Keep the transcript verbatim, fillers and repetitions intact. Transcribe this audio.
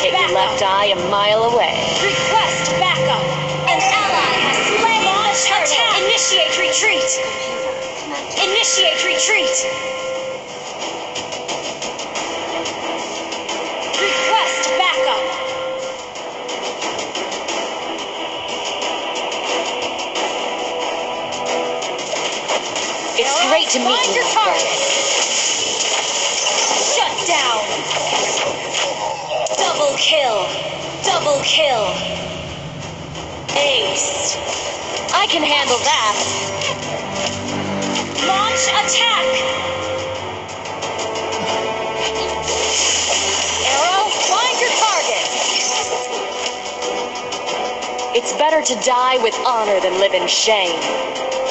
take your left eye a mile away. Request backup. An ally has slain the turtle. Initiate retreat. Initiate retreat. Request backup. It's great to meet Find you, your my friend. target. Shut down. Double kill. Double kill. Ace. I can handle that. Launch attack. Arrow, find your target. It's better to die with honor than live in shame.